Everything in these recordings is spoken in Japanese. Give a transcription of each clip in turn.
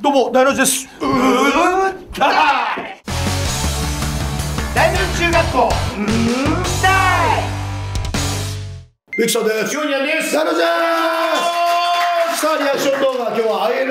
どうも大の字です。 大の中学校ゆきさんです。 ジュニアです。 大の字です。さあリアクション動画、今日は INI です。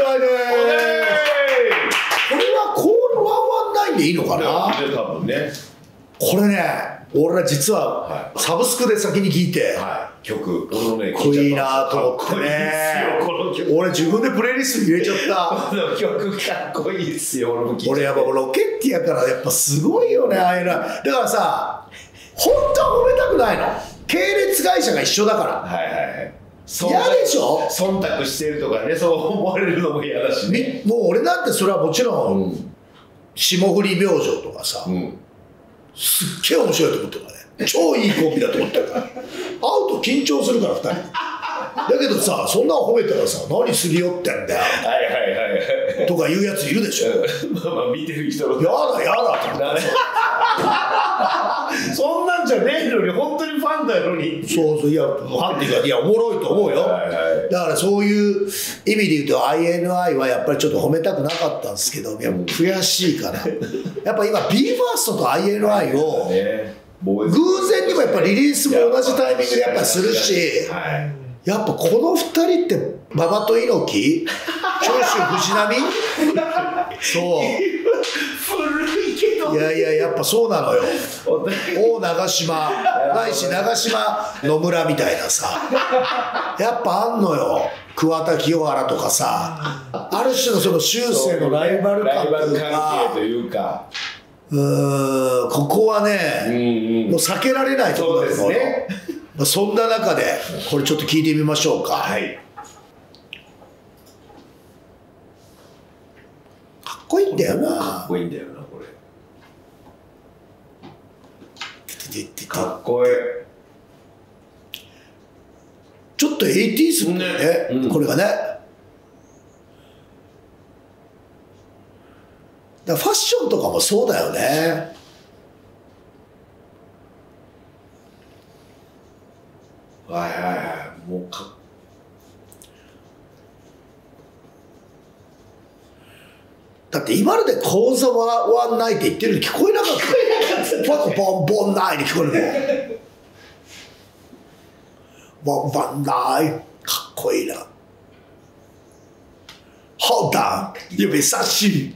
これはコール119でいいのかな。 多分ね。 これね、俺ら実はサブスクで先に聞いて、 曲かっこいいなと思ってね。俺自分でプレイリスト入れちゃった。 この曲かっこいいですよ。 俺やっぱロケッティやからやっぱすごいよね、INI。だからさ、本当は褒めたくないの。系列会社が一緒だから。嫌でしょ。 忖度してるとかね、そう思われるのも嫌だしね。 もう俺なんてそれはもちろん、霜降り明星とかさ、すっげえ面白いと思ってるからね。超いいコンビだと思ってるから。会うと緊張するから2人。だけどさ、そんなの褒めたらさ、何すり寄ってんだよとか言うやついるでしょ。 まあ見てる人のやだやだってそんなんじゃねえのに、本当にファンだのに。 そうそう、いや、ファンっていうか、いや、おもろいと思うよ。だからそういう意味で言うと INI はやっぱりちょっと褒めたくなかったんですけど、いや悔しいかな。やっぱ今 BE:FIRST と INI を偶然にもやっぱリリースも同じタイミングでやっぱするし、やっぱこの2人って馬場と猪木、長州藤波、そう古いけど、 いやいや、やっぱそうなのよ。大長島ないし長島野村みたいなさ、やっぱあんのよ。桑田清原とかさ、ある種のその終生のライバル関係というか、ここはね、もう避けられないところだと思うよ。そんな中でこれちょっと聞いてみましょうか。かっこいいんだよな。 かっこいいんだよな、これ。かっこいい。 ちょっと 80s ってね、これがね。だファッションとかもそうだよね。 もうだって今まで講座はないって言ってるの聞こえなかった。パコボンボンないに聞こえるもん。ボンボンないかっこいいな。Hold on 指差し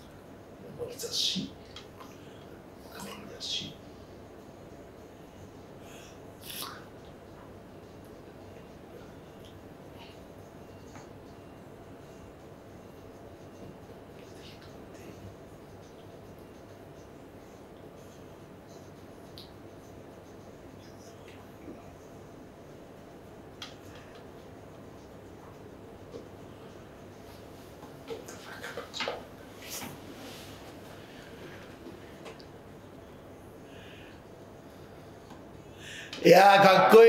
いやーかっこいい。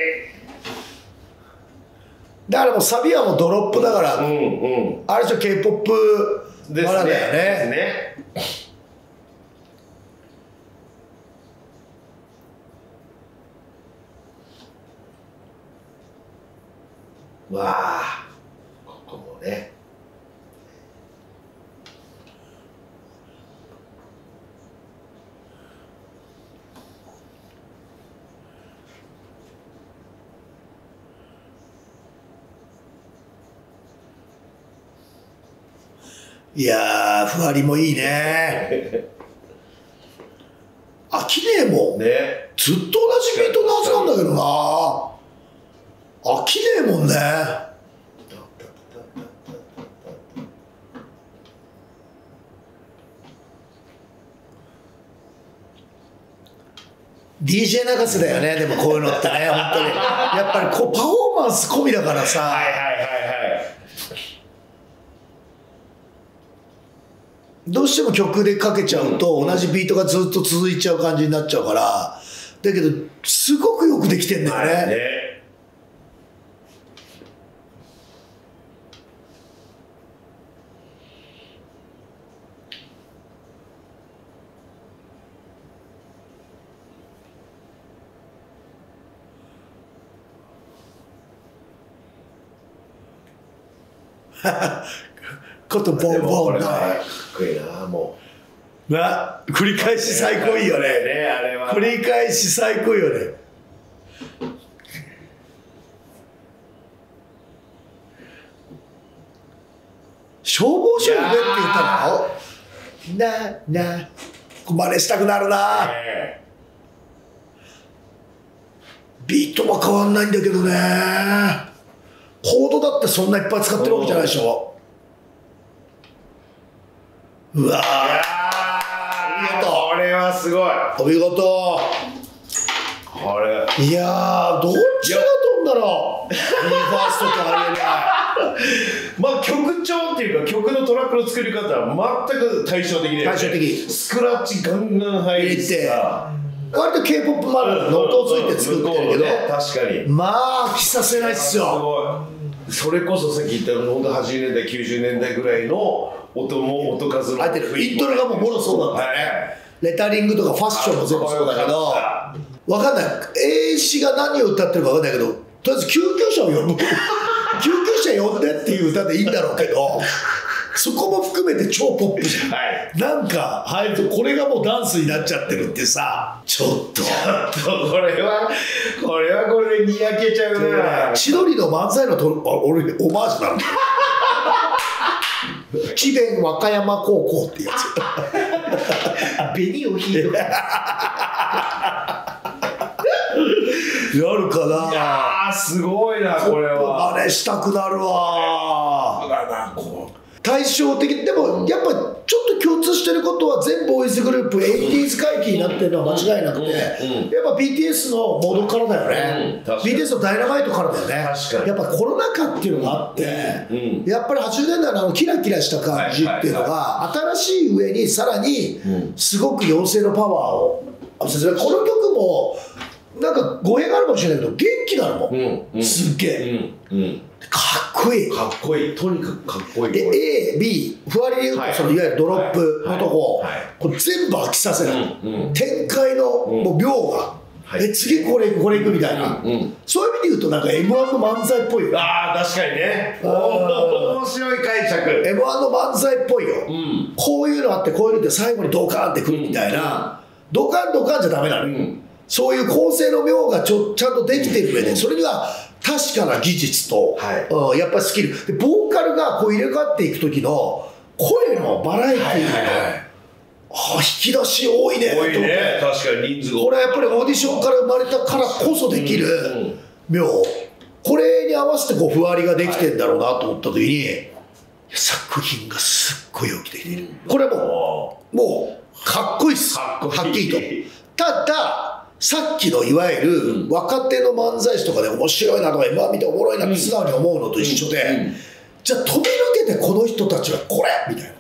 だからもうサビはもうドロップだから、あれじゃ K-POP マラだよね。わあ、ここもね。いやー、ふわりもいいね。飽きねえもん。ずっと同じビートのはずなんだけどな。飽きねえもんね。DJ 泣かせだよね。でもこういうのってね、本当にやっぱりこうパフォーマンス込みだからさ。どうしても曲でかけちゃうと同じビートがずっと続いちゃう感じになっちゃうから、だけどすごくよくできてんだよね。 ことボンボンかだ。 っこいいな、もな、繰り返し最高いいよね。 あれは繰り返し最高いいよね。消防署にねって言ったのな真似したくなるな。ビートは変わんないんだけどね。コードだってそんないっぱい使ってるわけじゃないでしょ。うわー、お見事。 これはすごい。 お見事。 これいやー、どっちが飛んだろう。BE:FIRST とあれね。 まあ曲調っていうか曲のトラックの作り方は全く対照的で、 対照的。 スクラッチガンガン入って割と K-POP までノットをついて作ってるけど、 確かにまあ飽きさせないっすよ。 それこそさっき言った本当80年代90年代ぐらいの音数の入ってる。イントロがもうもろそうなんだよね。レタリングとかファッションも全部そうだけど、わかんない。A 氏が何を歌ってるかわかんないけど、とりあえず救急車を呼ぶ。救急車呼んでっていう歌でいいんだろうけど、そこも含めて超ポップじゃん。 はい、 なんか入るとこれがもうダンスになっちゃってるってさ、ちょっとこれはこれでにやけちゃうな。 千鳥の漫才の俺オマージュなんだよ。智弁和歌山高校ってやつ。 紅を引いてやるかな。 いやーすごいなこれは。 真似したくなるわ。対照的でもやっぱちょっと共通してることは全ボーイズグループ 80s 回帰になってるのは間違いなくて、やっぱ BTS のモードからだよね。BTS のダイナマイトからだよね。やっぱコロナ禍っていうのがあって、やっぱり80年代のキラキラした感じっていうのが新しい上にさらにすごく陽性のパワーを、この曲もなんか語弊があるかもしれないけど元気なのもん、すっげえ、かっこいい、 かっこいい、とにかくかっこいい。 で A、B、ふわりで言うとそのいわゆるドロップのとこ、これ全部飽きさせない、展開のもう秒が、次これ行くみたいな、そういう意味で言うとなんか M1 の漫才っぽいよ。 ああ確かにね、面白い解釈。 M1 の漫才っぽいよ、こういうのあってこういうのって最後にドカーンってくるみたいな、ドカンドカンじゃダメなのよ、そういう構成の妙がちゃんとできてる上で、それには確かな技術と、やっぱりスキルで、ボーカルがこう入れ替わっていく時の声のバラエティーの、引き出し多いねと思って、 確かに人数がこれはやっぱりオーディションから生まれたからこそできる妙、これに合わせてこうふわりができてんだろうなと思った時に、作品がすっごいよくできている、これはもうかっこいいっす、はっきりと。たださっきのいわゆる若手の漫才師とかで面白いなとか今見ておもろいなって素直に思うのと一緒で、じゃあ飛び抜けてこの人たちはこれみたいな、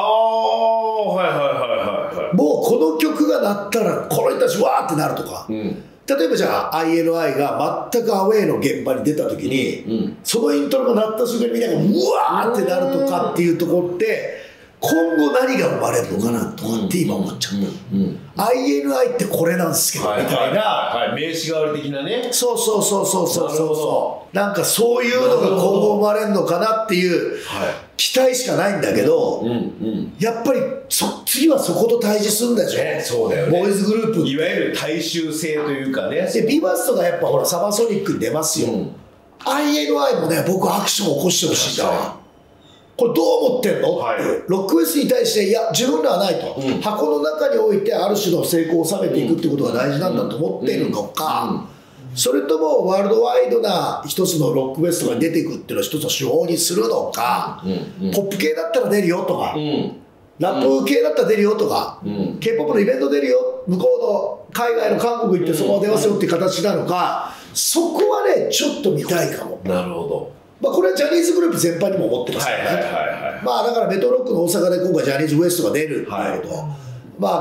もうこの曲が鳴ったらこの人たちわーってなるとか、例えばじゃあ INI が全くアウェーの現場に出た時に、そのイントロが鳴った瞬間にみんながうわーってなるとかっていうところって今後何が生まれるのかなとかって今思っちゃった、INI ってこれなんですけどみたいな、 名刺代わり的なね、 そうなんかそういうのが今後生まれるのかなっていう期待しかないんだけど、やっぱり次はそこと対峙するんだでしょ、 そうだよね、 ボーイズグループいわゆる大衆性というかね。 でBE:FIRSTがやっぱほらサマーソニックに出ますよ、INI もね僕アクションを起こしてほしいんだ、これどう思ってんの、ロックフェスに対していや自分らはないと、箱の中においてある種の成功を収めていくってことが大事なんだと思っているのか、それともワールドワイドな一つのロックフェスとかに出ていくっていうのを一つの手法にするのか、ポップ系だったら出るよとか、ラップ系だったら出るよとか、K-POP のイベント出るよ、向こうの海外の韓国行ってそのまま出ますよっていう形なのか、そこはねちょっと見たいかも。 なるほど。 これはジャニーズグループ全般にも思ってますからね。だからメトロックの大阪で今回ジャニーズ WEST が出るっていうこと、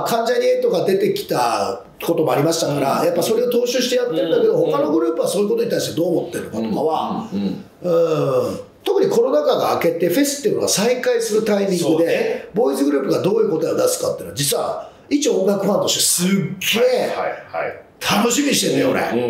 関ジャニ∞が出てきたこともありましたから、やっぱそれを踏襲してやってるんだけど、他のグループはそういうことに対してどう思ってるのかとかは、特にコロナ禍が明けてフェスっていうのが再開するタイミングで、ボーイズグループがどういう答えを出すかっていうのは実は一音楽ファンとしてすっげえ楽しみにしてんだよ俺。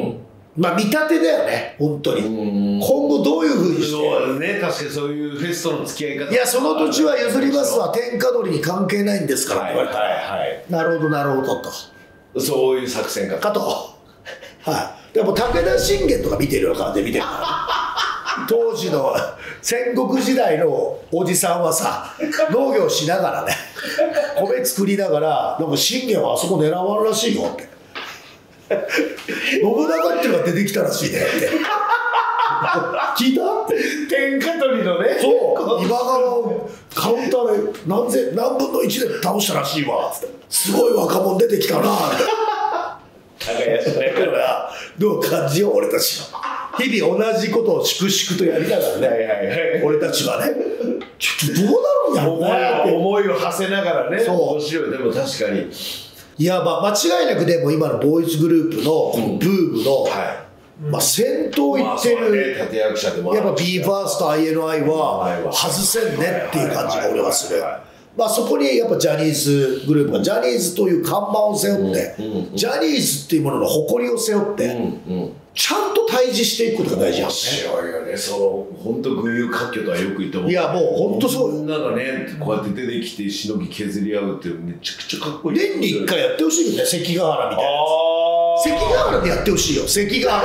まあ見立てだよね本当に。今後どういうふうにして。 そうね、確かにそういうフェスとの付き合い方。 いや、その土地は譲りますわ、天下取りに関係ないんですからって言われたら、なるほどなるほどと、 そういう作戦かと、はい、でも武田信玄とか見てるような感じで見てるから当時の戦国時代のおじさんはさ、農業しながらね、米作りながら、なんか信玄はあそこ狙わんらしいよって、信長っていうのが出てきたらしいねって聞いたって、 天下取りのね、 そう今川をカウンターで何分の1で倒したらしいわっつって、すごい若者出てきたなってどう感じよ俺たちは。日々同じことを粛々とやりながらね、俺たちはね、ちょっとどうなるんやろうね、 思いを馳せながらね。 そう面白い。でも確かに、 いや、まあ間違いなくでも今のボーイズグループのこのブームの、まあ先頭行ってる、 立役者でもやっぱ BE:FIRST、INI は外せんねっていう感じが俺はする。まあそこにやっぱジャニーズグループがジャニーズという看板を背負って、ジャニーズっていうものの誇りを背負って、ちゃんと対峙していくことが大事なんですね。 面白いよね。その本当群雄割拠とはよく言っても、 いやもう本当そう。 みんながねこうやって出てきてしのぎ削り合うってめちゃくちゃかっこいい。 年に1回やってほしいよね、関ヶ原みたいなやつ。関ヶ原でやってほしいよ、関ヶ原。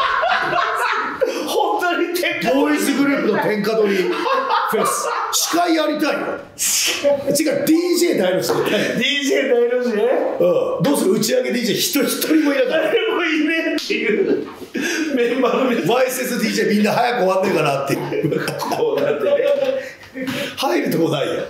本当にボーイズグループの天下取りフェス、司会やりたいよ。違う、DJ 大の人。 DJ 大の字ね。 どうする、打ち上げ DJ 一人もいなかった。 誰もいねえっていうメンバーの皆さん。 ワイセス DJ みんな早く終わんねえかなっていう。 こうなってね。 入るとこないよ。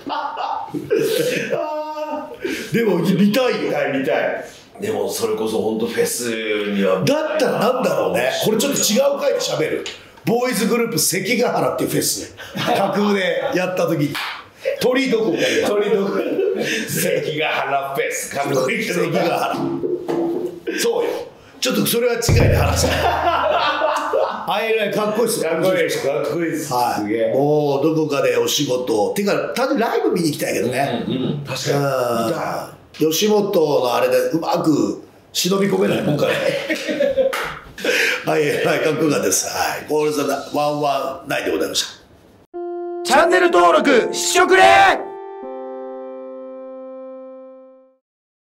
でも見たいよ。 見たい。でもそれこそ本当フェスには。 だったらなんだろうね。これちょっと違う回で喋る。ボーイズグループ関ヶ原っていうフェス架空でやった時に鳥どこかや鳥どこ関ヶ原フェスかっこいいけど関ヶ原そうよ。ちょっとそれは違いで話したあえらいかっこいいっすよ。 かっこいいです。かっこいいです。 はい、 すげえ。 もうどこかでお仕事っていうか単純にライブ見に行きたいけどね。 確かに吉本のあれでうまく忍び込めないもんかねはい、かっこよかったです。はい、コールザ119でございました。チャンネル登録しとくれ。